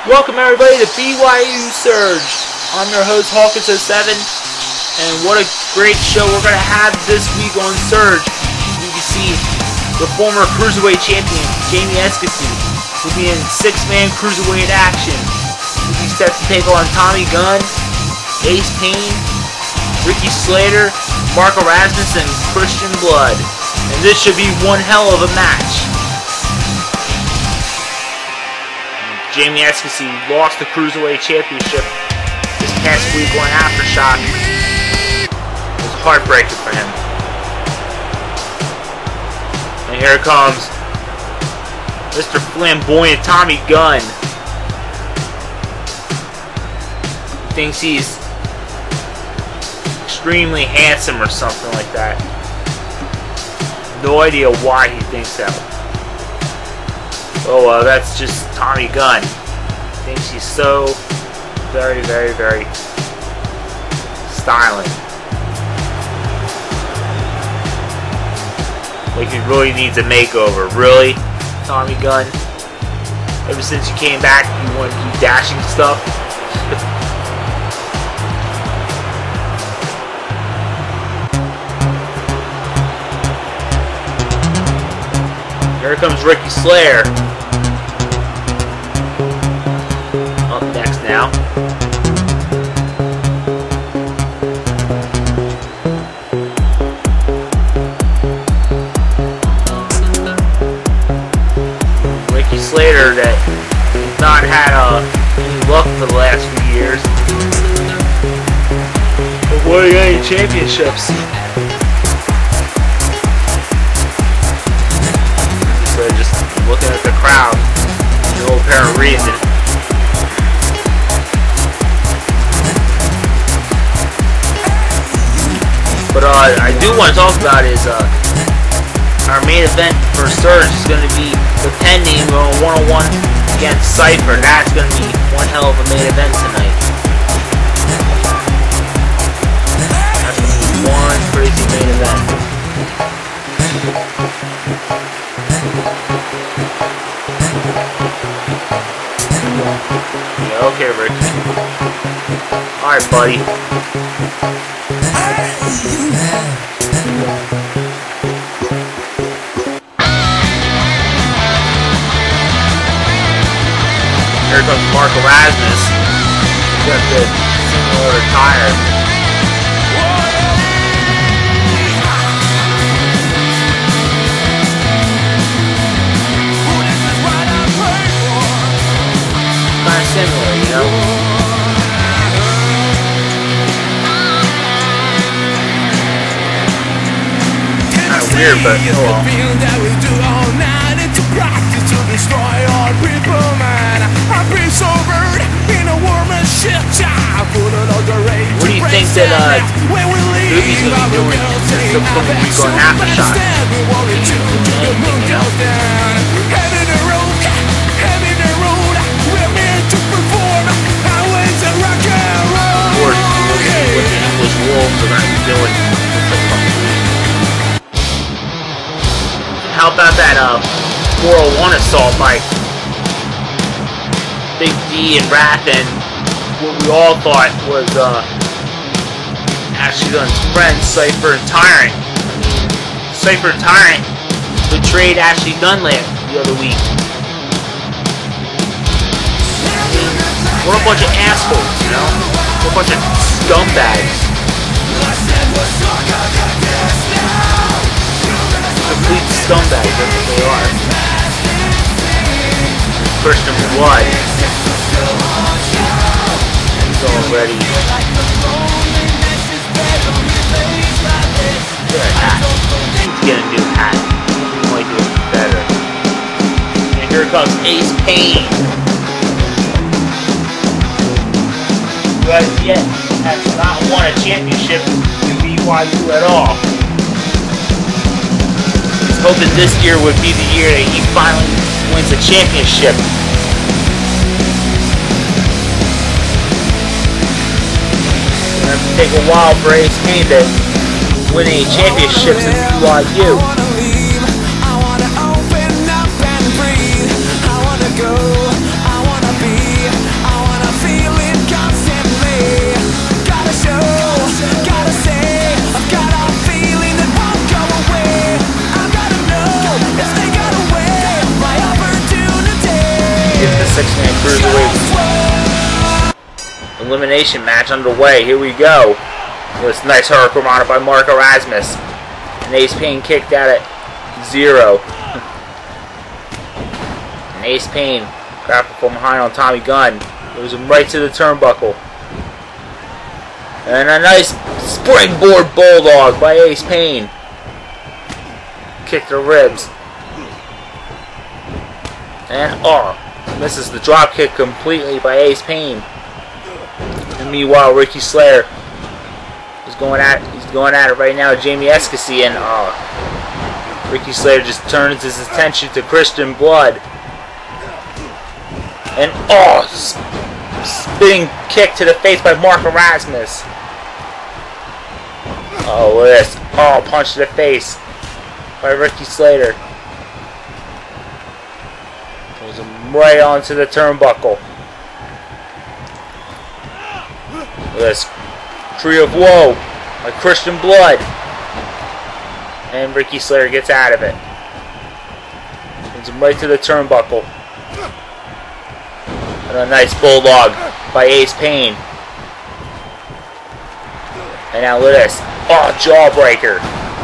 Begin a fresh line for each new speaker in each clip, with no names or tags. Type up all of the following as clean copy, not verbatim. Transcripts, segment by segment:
Welcome everybody to BYU Surge. I'm your host Hawkins07, and what a great show we're going to have this week on Surge. You can see the former Cruiserweight Champion, Jamie Eskasi, will be in 6-man Cruiserweight action. He'll be set to take on Tommy Gunn, Ace Payne, Ricky Slater, Marco Rasmus, and Christian Blood. And this should be one hell of a match. Jamie Eskasi lost the Cruiserweight Championship this past week on Aftershock. It was heartbreaking for him. And here comes Mr. Flamboyant Tommy Gunn. He thinks he's extremely handsome or something like that. No idea why he thinks that. Oh, that's just Tommy Gunn. Thinks he's so very, very, very styling. Like he really needs a makeover. Really, Tommy Gunn? Ever since you came back, you want to keep dashing stuff? Here comes Ricky Slater. Up next now. Ricky Slater that has not had any luck for the last few years. Avoiding any championships. So just looking at the crowd, no apparent reason. But I do want to talk about is our main event for Surge is going to be defending one-on-one against Cypher. That's going to be one hell of a main event tonight. That's going to be one crazy main event. Yeah, okay, Rick. Alright, buddy. Here comes Marco Rasmus. He's got the similar attire. Kind of similar, you know? Kind of weird, but oh well. What do you think that Goofy's going to be doing since the point we go on Aftershock? What the English Wolves are going to be doing. How about that 401 assault by Big D and Wrath, and what we all thought was Ashley Gunn's friend, Cypher and Tyrant. I mean, Cypher and Tyrant betrayed Ashley Gunn the other week. I mean, we're a bunch of assholes, you know? We're a bunch of scumbags. Complete scumbags, that's what they are. Christian Blood. He's already... Get a hat. Let's get a new hat. He might do it better. And here comes Ace Payne. Who has not won a championship in BYU at all. He's hoping this year would be the year that he finally wins a championship. It's going to take a while for Ace Payne to win any championships in BYU. get the 6-man cruiserweight elimination match underway. Here we go. This nice hurricane rana by Mark Erasmus. And Ace Payne kicked out at 0. And Ace Payne grappled from behind on Tommy Gunn. Moves him right to the turnbuckle. And a nice springboard bulldog by Ace Payne. Kick the ribs. And misses the drop kick completely by Ace Payne. And meanwhile, Ricky Slayer is going at it right now with Jamie Eskasey, and Ricky Slayer just turns his attention to Christian Blood. And spinning kick to the face by Mark Erasmus. This punch to the face by Ricky Slater. Throws him right onto the turnbuckle. This Tree of Woe by Christian Blood. And Ricky Slater gets out of it. Throws him right to the turnbuckle. And a nice bulldog by Ace Payne. And now look at this. Jawbreaker.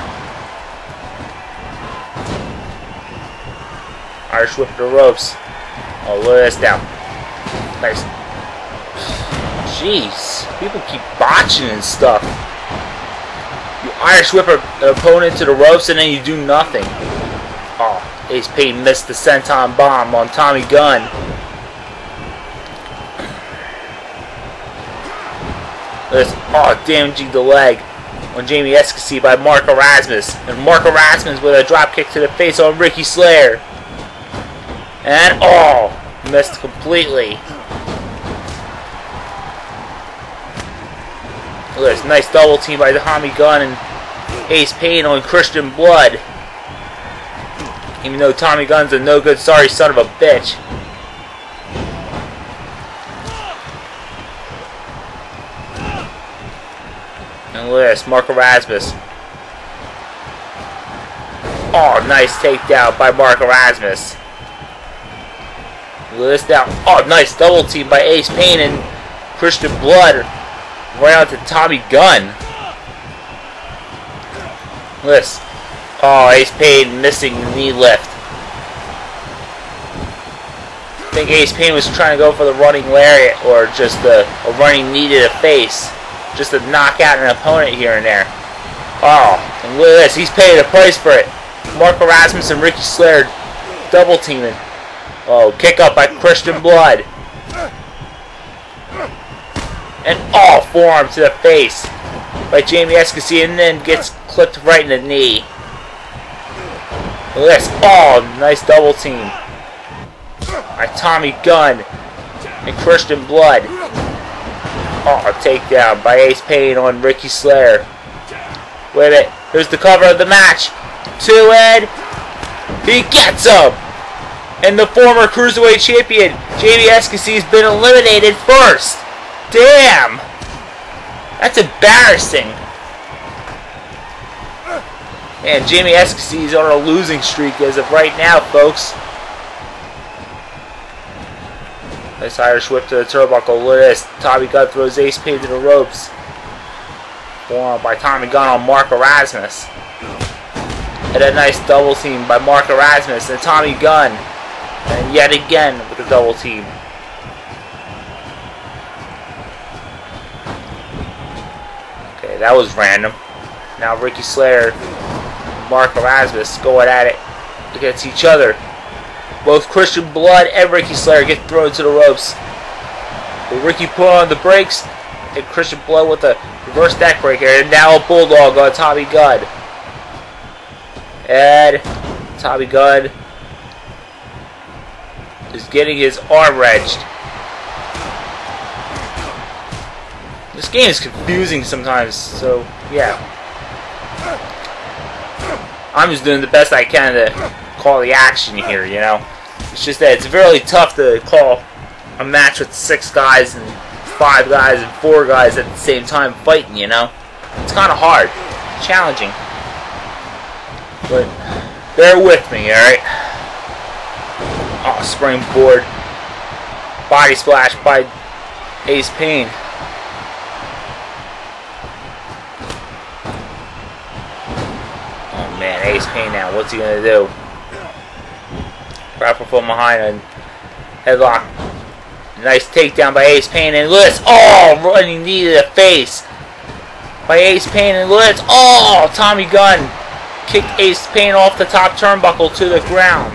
Irish whip to the ropes. Look at this now. Nice. Jeez. People keep botching and stuff. You Irish whip an opponent to the ropes and then you do nothing. Ace Payne missed the senton bomb on Tommy Gunn. This damaging the leg on Jamie Eskasey by Mark Erasmus. And Mark Erasmus with a drop kick to the face on Ricky Slayer. And missed completely. Look at this nice double team by Tommy Gunn and Ace Payne on Christian Blood. Even though Tommy Gunn's a no good sorry son of a bitch. And look at this, Mark Erasmus. Nice takedown by Mark Erasmus. Look at this now. Nice double team by Ace Payne and Christian Blood. Right out to Tommy Gunn. Look at this. Ace Payne missing the knee lift. I think Ace Payne was trying to go for the running lariat or just a running knee to the face. Just to knock out an opponent here and there. And look at this. He's paid a price for it. Mark Erasmus and Ricky Slayer double teaming. Kick up by Christian Blood. And forearm to the face by Jamie Eskasey, and then gets clipped right in the knee. Look at this. Nice double team by Tommy Gunn and Christian Blood. Takedown by Ace Payne on Ricky Slayer. Wait a minute. Here's the cover of the match. 2-ed. He gets him. And the former Cruiserweight Champion, Jamie Eskasey, has been eliminated first. Damn. That's embarrassing. Man, Jamie Eskasey is on a losing streak as of right now, folks. Nice Irish whip to the turnbuckle. Look at this. Tommy Gunn throws Ace Payne to the ropes. Forearm by Tommy Gunn on Mark Erasmus. And a nice double team by Mark Erasmus and Tommy Gunn. And yet again with a double team. Okay, that was random. Now Ricky Slayer and Mark Erasmus going at it against each other. Both Christian Blood and Ricky Slayer get thrown to the ropes. But Ricky put on the brakes, and Christian Blood with a reverse neck breaker, and now a bulldog on Tommy Gunn. And Tommy Gunn is getting his arm wrenched. This game is confusing sometimes, so yeah. I'm just doing the best I can to call the action here, you know. It's just that it's really tough to call a match with 6 guys and 5 guys and 4 guys at the same time fighting, you know. It's kind of hard. It's challenging. But bear with me, alright? Springboard Body splash by Ace Payne. Oh man, Ace Payne now. What's he gonna do? Grapple from behind and headlock. Nice takedown by Ace Payne and Lewis. Oh, running knee to the face by Ace Payne and Lewis. Oh, Tommy Gunn kicked Ace Payne off the top turnbuckle to the ground.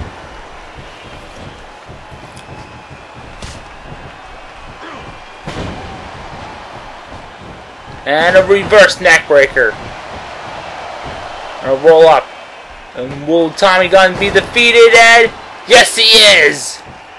And a reverse neckbreaker. And a roll up. And will Tommy Gunn be defeated? And yes, he is!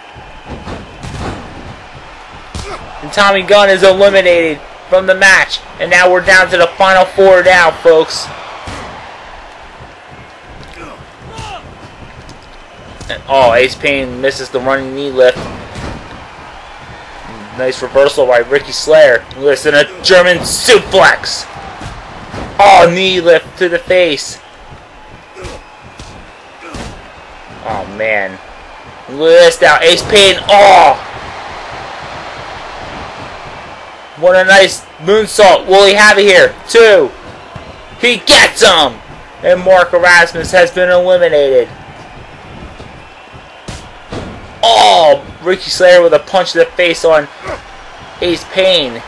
And Tommy Gunn is eliminated from the match. And now we're down to the final 4 now, folks. And, oh, Ace Payne misses the running knee lift. Nice reversal by Ricky Slayer. Listen, a German suplex. Oh, knee lift to the face. Oh, man. List out Ace Payne. Oh! What a nice moonsault. Will he have it here? 2. He gets him! And Mark Erasmus has been eliminated. Oh! Ricky Slayer with a punch to the face on Ace Payne.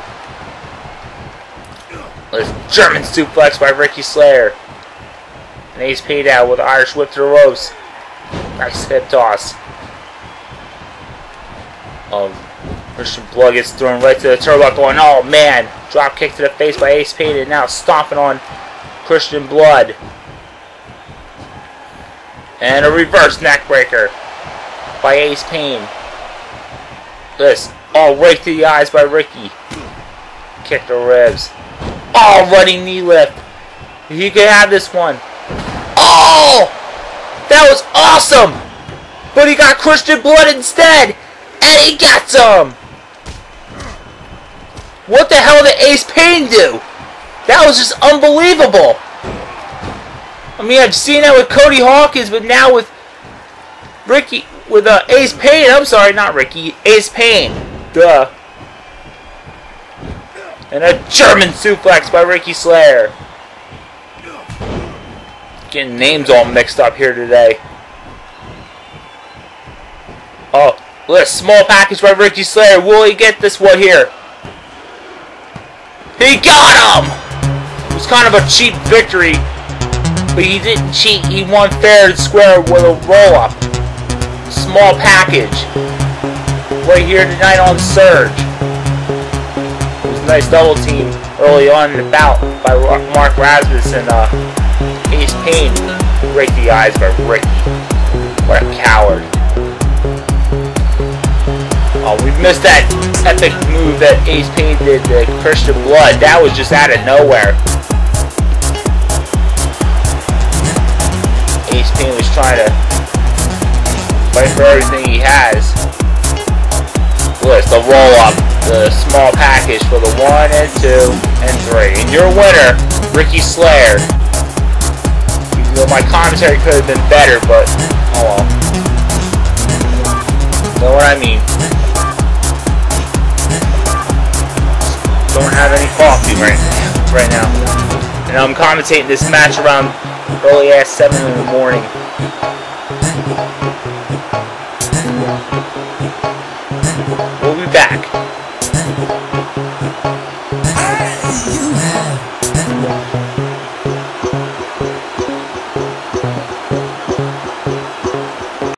This German suplex by Ricky Slayer. And Ace Payne out with Irish whip to the ropes. Nice hip toss. Oh, Christian Blood gets thrown right to the turnbuckle. And oh man, drop kick to the face by Ace Payne and now stomping on Christian Blood. And a reverse neckbreaker by Ace Payne. This, oh, right to the eyes by Ricky. Kick the ribs. Oh, running knee lift. He can have this one. Oh! That was awesome! But he got Christian Blood instead! And he got some! What the hell did Ace Payne do? That was just unbelievable! I mean, I've seen that with Cody Hawkins, but now with Ricky, with Ace Payne, I'm sorry, not Ricky, Ace Payne. Duh. And a German suplex by Ricky Slayer. Getting names all mixed up here today. Oh, look, a small package by Ricky Slayer. Will he get this one here? He got him! It was kind of a cheap victory, but he didn't cheat. He won fair and square with a roll-up. Small package. Right here tonight on Surge. It was a nice double team early on in the bout by Mark Rasmus and Ace Payne. Break the eyes by Ricky. What a coward. Oh, we missed that epic move that Ace Payne did to Christian Blood. That was just out of nowhere. Ace Payne was trying to fight for everything he has. Look, the roll-up, the small package for the 1 and 2 and 3. And your winner, Ricky Slayer. Even though my commentary could have been better, but oh well. Know what I mean? Don't have any coffee right now. And I'm commentating this match around early ass 7 in the morning.